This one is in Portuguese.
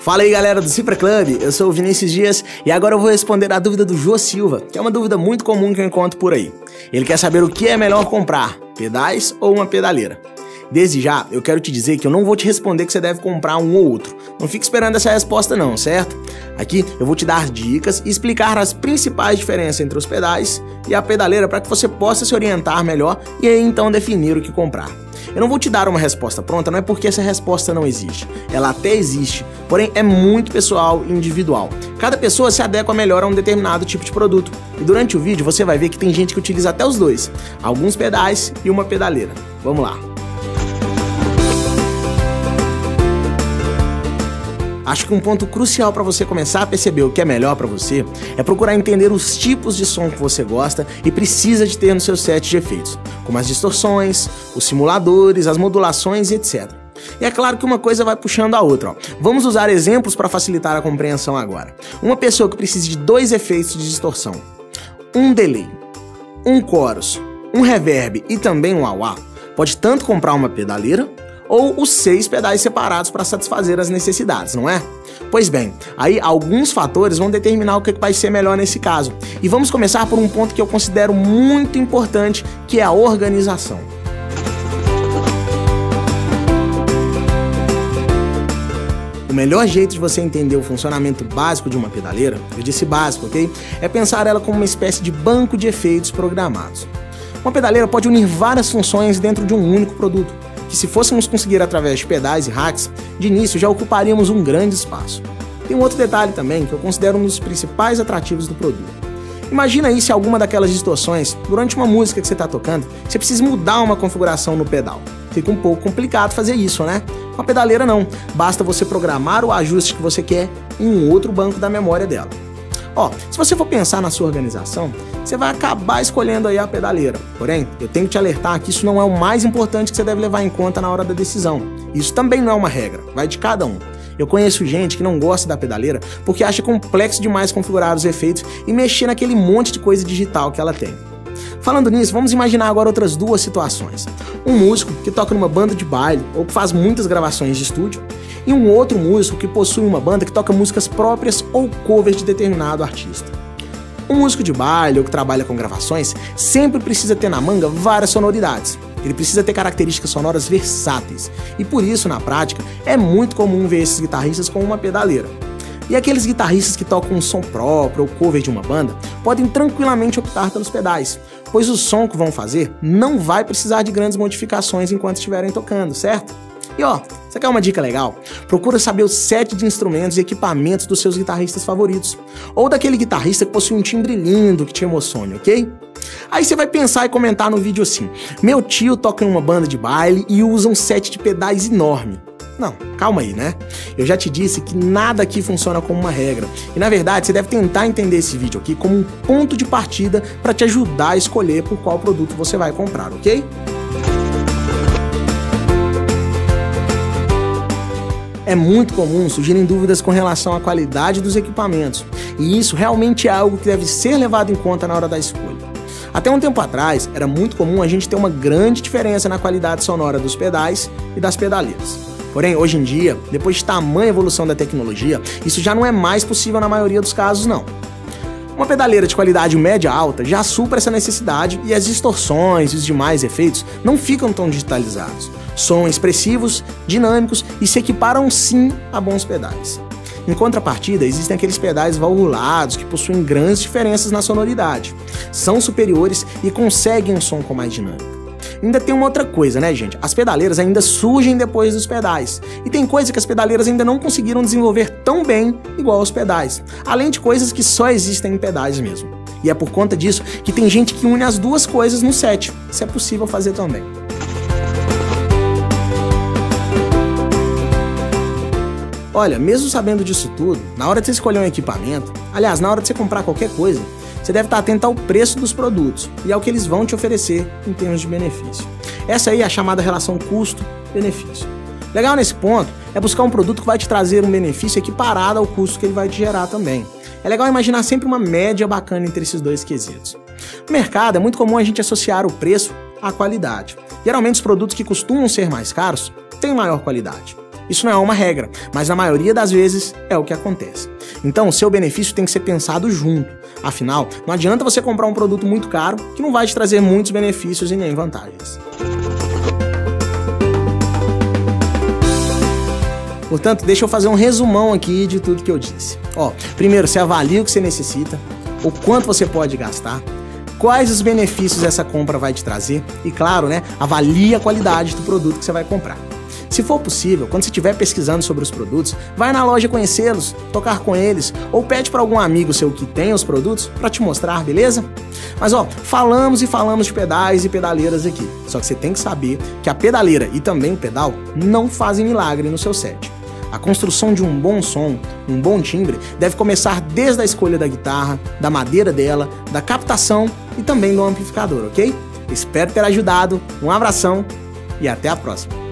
Fala aí galera do Cifra Club, eu sou o Vinícius Dias e agora eu vou responder a dúvida do Jô Silva, que é uma dúvida muito comum que eu encontro por aí. Ele quer saber o que é melhor comprar, pedais ou uma pedaleira. Desde já, eu quero te dizer que eu não vou te responder que você deve comprar um ou outro. Não fique esperando essa resposta não, certo? Aqui eu vou te dar dicas e explicar as principais diferenças entre os pedais e a pedaleira para que você possa se orientar melhor e aí então definir o que comprar. Eu não vou te dar uma resposta pronta, não é porque essa resposta não existe. Ela até existe, porém é muito pessoal e individual. Cada pessoa se adequa melhor a um determinado tipo de produto. E durante o vídeo você vai ver que tem gente que utiliza até os dois. Alguns pedais e uma pedaleira. Vamos lá. Acho que um ponto crucial para você começar a perceber o que é melhor para você é procurar entender os tipos de som que você gosta e precisa de ter no seu set de efeitos, como as distorções, os simuladores, as modulações e etc. E é claro que uma coisa vai puxando a outra. Ó. Vamos usar exemplos para facilitar a compreensão agora. Uma pessoa que precisa de dois efeitos de distorção, um delay, um chorus, um reverb e também um wah-wah, pode tanto comprar uma pedaleira ou os 6 pedais separados para satisfazer as necessidades, não é? Pois bem, aí alguns fatores vão determinar o que vai ser melhor nesse caso. E vamos começar por um ponto que eu considero muito importante, que é a organização. O melhor jeito de você entender o funcionamento básico de uma pedaleira, eu disse básico, ok? É pensar ela como uma espécie de banco de efeitos programados. Uma pedaleira pode unir várias funções dentro de um único produto, que se fôssemos conseguir através de pedais e racks, de início já ocuparíamos um grande espaço. Tem um outro detalhe também que eu considero um dos principais atrativos do produto. Imagina aí se alguma daquelas distorções, durante uma música que você está tocando, você precisa mudar uma configuração no pedal. Fica um pouco complicado fazer isso, né? Com a pedaleira não, basta você programar o ajuste que você quer em um outro banco da memória dela. Ó, se você for pensar na sua organização, você vai acabar escolhendo aí a pedaleira. Porém, eu tenho que te alertar que isso não é o mais importante que você deve levar em conta na hora da decisão. Isso também não é uma regra, vai de cada um. Eu conheço gente que não gosta da pedaleira porque acha complexo demais configurar os efeitos e mexer naquele monte de coisa digital que ela tem. Falando nisso, vamos imaginar agora outras duas situações. Um músico que toca numa banda de baile ou que faz muitas gravações de estúdio e um outro músico que possui uma banda que toca músicas próprias ou covers de determinado artista. Um músico de baile ou que trabalha com gravações sempre precisa ter na manga várias sonoridades. Ele precisa ter características sonoras versáteis e por isso, na prática, é muito comum ver esses guitarristas com uma pedaleira. E aqueles guitarristas que tocam um som próprio ou cover de uma banda podem tranquilamente optar pelos pedais, pois o som que vão fazer não vai precisar de grandes modificações enquanto estiverem tocando, certo? E ó, você quer uma dica legal? Procura saber o set de instrumentos e equipamentos dos seus guitarristas favoritos, ou daquele guitarrista que possui um timbre lindo que te emocione, ok? Aí você vai pensar e comentar no vídeo assim: meu tio toca em uma banda de baile e usa um set de pedais enorme. Não, calma aí, né? Eu já te disse que nada aqui funciona como uma regra. E na verdade, você deve tentar entender esse vídeo aqui como um ponto de partida para te ajudar a escolher por qual produto você vai comprar, ok? É muito comum surgirem dúvidas com relação à qualidade dos equipamentos, e isso realmente é algo que deve ser levado em conta na hora da escolha. Até um tempo atrás, era muito comum a gente ter uma grande diferença na qualidade sonora dos pedais e das pedaleiras. Porém, hoje em dia, depois de tamanha evolução da tecnologia, isso já não é mais possível na maioria dos casos, não. Uma pedaleira de qualidade média-alta já supra essa necessidade e as distorções e os demais efeitos não ficam tão digitalizados. São expressivos, dinâmicos e se equiparam sim a bons pedais. Em contrapartida, existem aqueles pedais valvulados que possuem grandes diferenças na sonoridade. São superiores e conseguem um som com mais dinâmica. Ainda tem uma outra coisa, né, gente? As pedaleiras ainda surgem depois dos pedais. E tem coisa que as pedaleiras ainda não conseguiram desenvolver tão bem igual aos pedais. Além de coisas que só existem em pedais mesmo. E é por conta disso que tem gente que une as duas coisas no set. Isso é possível fazer também. Olha, mesmo sabendo disso tudo, na hora de você escolher um equipamento, aliás, na hora de você comprar qualquer coisa, você deve estar atento ao preço dos produtos e ao que eles vão te oferecer em termos de benefício. Essa aí é a chamada relação custo-benefício. Legal nesse ponto é buscar um produto que vai te trazer um benefício equiparado ao custo que ele vai te gerar também. É legal imaginar sempre uma média bacana entre esses dois quesitos. No mercado é muito comum a gente associar o preço à qualidade. Geralmente os produtos que costumam ser mais caros têm maior qualidade. Isso não é uma regra, mas na maioria das vezes é o que acontece. Então, o seu benefício tem que ser pensado junto. Afinal, não adianta você comprar um produto muito caro que não vai te trazer muitos benefícios e nem vantagens. Portanto, deixa eu fazer um resumão aqui de tudo que eu disse. Primeiro, você avalia o que você necessita, o quanto você pode gastar, quais os benefícios essa compra vai te trazer e, claro, avalie a qualidade do produto que você vai comprar. Se for possível, quando você estiver pesquisando sobre os produtos, vai na loja conhecê-los, tocar com eles ou pede para algum amigo seu que tenha os produtos para te mostrar, beleza? Mas falamos e falamos de pedais e pedaleiras aqui. Só que você tem que saber que a pedaleira e também o pedal não fazem milagre no seu set. A construção de um bom som, um bom timbre, deve começar desde a escolha da guitarra, da madeira dela, da captação e também do amplificador, ok? Espero ter ajudado, um abração e até a próxima!